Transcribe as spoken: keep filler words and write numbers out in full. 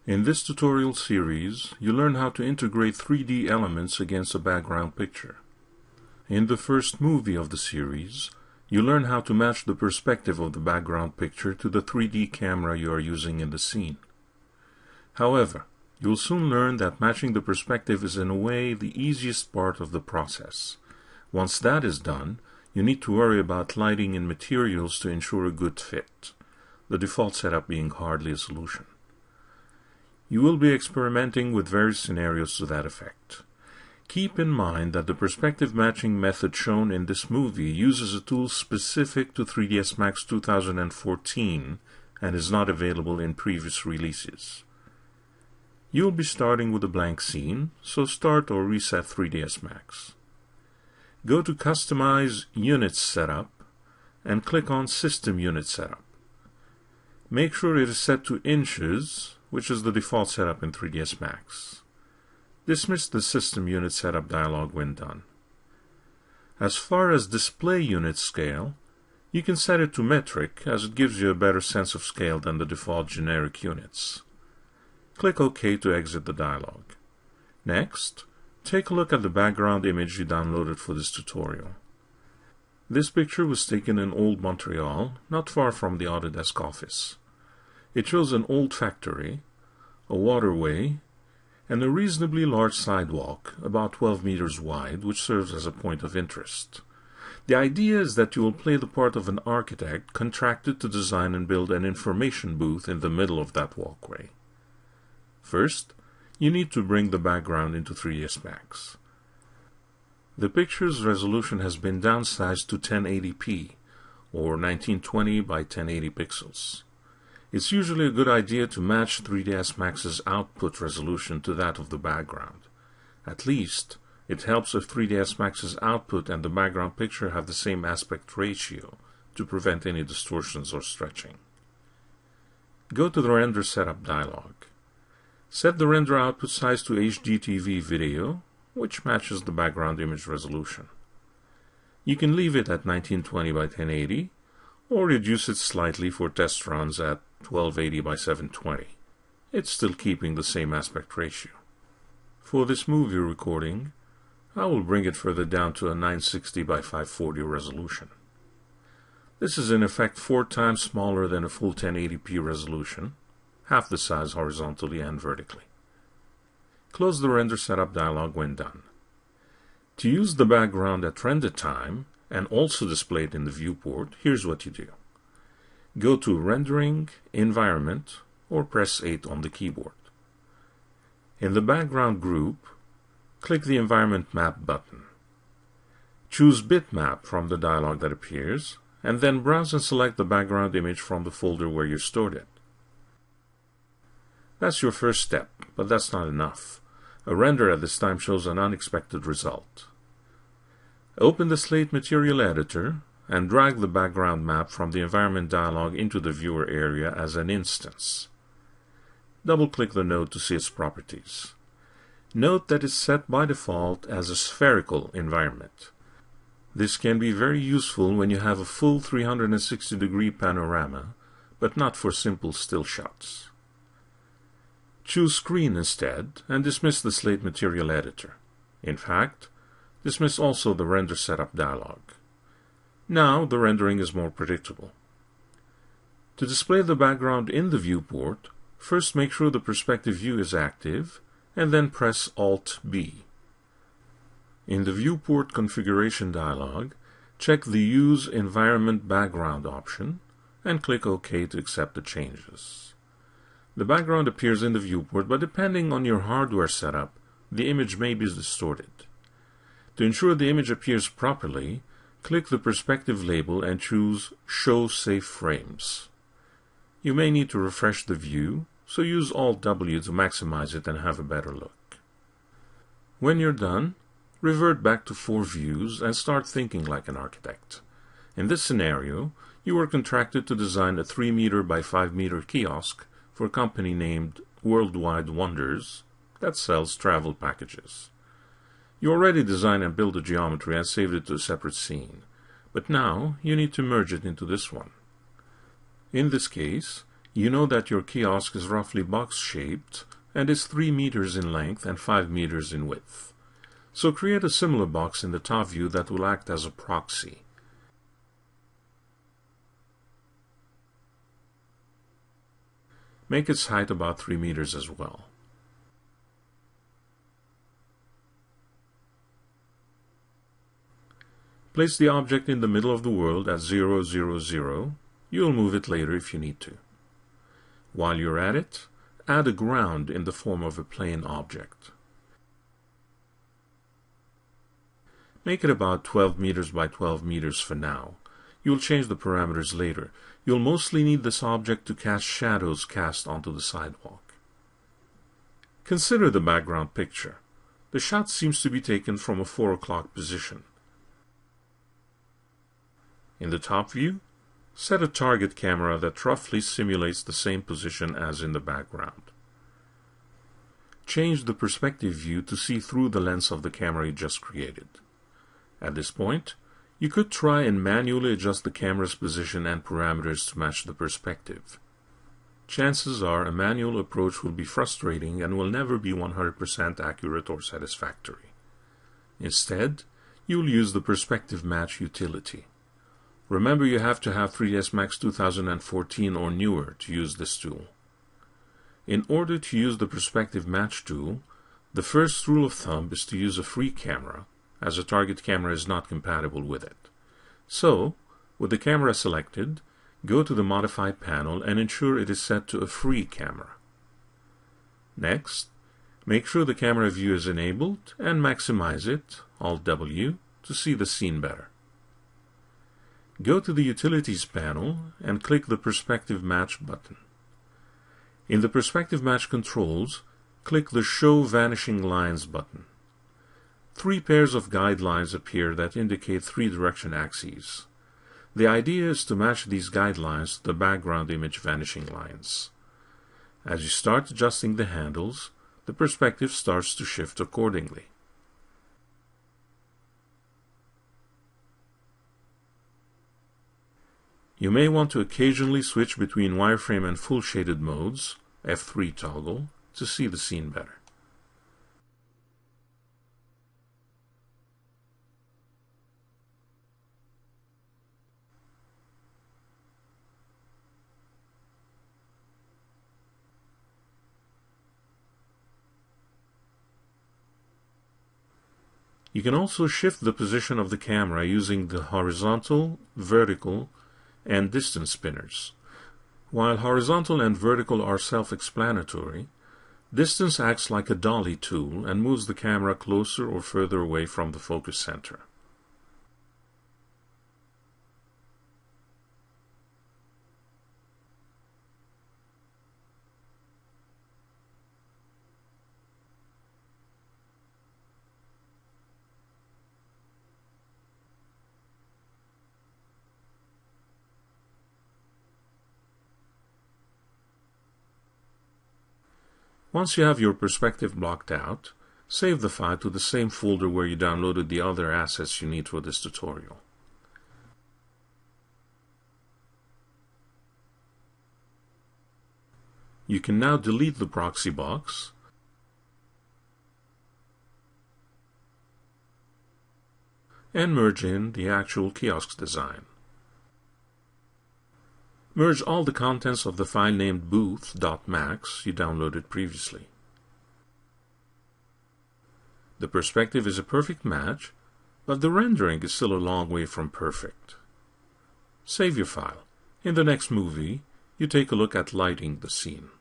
In this tutorial series, you learn how to integrate three D elements against a background picture. In the first movie of the series, you learn how to match the perspective of the background picture to the three D camera you are using in the scene. However, you will soon learn that matching the perspective is in a way the easiest part of the process. Once that is done, you need to worry about lighting and materials to ensure a good fit, the default setup being hardly a solution. You will be experimenting with various scenarios to that effect. Keep in mind that the perspective matching method shown in this movie uses a tool specific to three D S Max two thousand fourteen and is not available in previous releases. You will be starting with a blank scene, so start or reset three D S Max. Go to Customize Unit Setup and click on System Unit Setup. Make sure it is set to inches, which is the default setup in three D S Max. Dismiss the System Unit Setup dialog when done. As far as Display Unit Scale, you can set it to metric, as it gives you a better sense of scale than the default generic units. Click OK to exit the dialog. Next, take a look at the background image you downloaded for this tutorial. This picture was taken in Old Montreal, not far from the Autodesk office. It shows an old factory, a waterway, and a reasonably large sidewalk, about twelve meters wide, which serves as a point of interest. The idea is that you will play the part of an architect contracted to design and build an information booth in the middle of that walkway. First, you need to bring the background into three D S Max. The picture's resolution has been downsized to ten eighty p, or nineteen twenty by ten eighty pixels. It's usually a good idea to match three D S Max's output resolution to that of the background. At least, it helps if three D S Max's output and the background picture have the same aspect ratio to prevent any distortions or stretching. Go to the Render Setup dialog. Set the render output size to H D T V video, which matches the background image resolution. You can leave it at nineteen twenty by ten eighty, or reduce it slightly for test runs at twelve eighty by seven twenty. It's still keeping the same aspect ratio. For this movie recording, I will bring it further down to a nine sixty by five forty resolution. This is in effect four times smaller than a full ten eighty p resolution, half the size horizontally and vertically. Close the Render Setup dialog when done. To use the background at render time, and also display it in the viewport, here's what you do. Go to Rendering, Environment, or press eight on the keyboard. In the background group, click the Environment Map button. Choose Bitmap from the dialog that appears, and then browse and select the background image from the folder where you stored it. That's your first step, but that's not enough. A render at this time shows an unexpected result. Open the Slate Material Editor and drag the background map from the Environment dialog into the viewer area as an instance. Double-click the node to see its properties. Note that it's set by default as a spherical environment. This can be very useful when you have a full three hundred sixty degree panorama, but not for simple still shots. Choose Screen instead and dismiss the Slate Material Editor. In fact, dismiss also the Render Setup dialog. Now the rendering is more predictable. To display the background in the viewport, first make sure the perspective view is active, and then press Alt B. In the Viewport Configuration dialog, check the Use Environment Background option, and click OK to accept the changes. The background appears in the viewport, but depending on your hardware setup, the image may be distorted. To ensure the image appears properly, click the perspective label and choose Show Safe Frames. You may need to refresh the view, so use Alt W to maximize it and have a better look. When you're done, revert back to four views and start thinking like an architect. In this scenario, you were contracted to design a three meter by five meter kiosk for a company named Worldwide Wonders that sells travel packages. You already designed and built the geometry and saved it to a separate scene, but now you need to merge it into this one. In this case, You know that your kiosk is roughly box-shaped and is three meters in length and five meters in width. So create a similar box in the top view that will act as a proxy. Make its height about three meters as well. Place the object in the middle of the world at zero, zero, zero. You'll move it later if you need to. While you're at it, add a ground in the form of a plane object. Make it about twelve meters by twelve meters for now. You'll change the parameters later. You'll mostly need this object to cast shadows cast onto the sidewalk. Consider the background picture. The shot seems to be taken from a four o'clock position. In the top view, set a target camera that roughly simulates the same position as in the background. Change the perspective view to see through the lens of the camera you just created. At this point, you could try and manually adjust the camera's position and parameters to match the perspective. Chances are a manual approach will be frustrating and will never be one hundred percent accurate or satisfactory. Instead, you'll use the Perspective Match utility. Remember, you have to have three D S Max two thousand fourteen or newer to use this tool. In order to use the Perspective Match tool, the first rule of thumb is to use a free camera, as a target camera is not compatible with it. So, with the camera selected, go to the Modify panel and ensure it is set to a free camera. Next, make sure the camera view is enabled and maximize it, Alt W, to see the scene better. Go to the Utilities panel and click the Perspective Match button. In the Perspective Match controls, click the Show Vanishing Lines button. Three pairs of guidelines appear that indicate three direction axes. The idea is to match these guidelines to the background image vanishing lines. As you start adjusting the handles, the perspective starts to shift accordingly. You may want to occasionally switch between wireframe and full shaded modes, F three toggle, to see the scene better. You can also shift the position of the camera using the horizontal, vertical, and distance spinners. While horizontal and vertical are self-explanatory, distance acts like a dolly tool and moves the camera closer or further away from the focus center. Once you have your perspective blocked out, save the file to the same folder where you downloaded the other assets you need for this tutorial. You can now delete the proxy box and merge in the actual kiosk design. Merge all the contents of the file named booth dot max you downloaded previously. The perspective is a perfect match, but the rendering is still a long way from perfect. Save your file. In the next movie, you take a look at lighting the scene.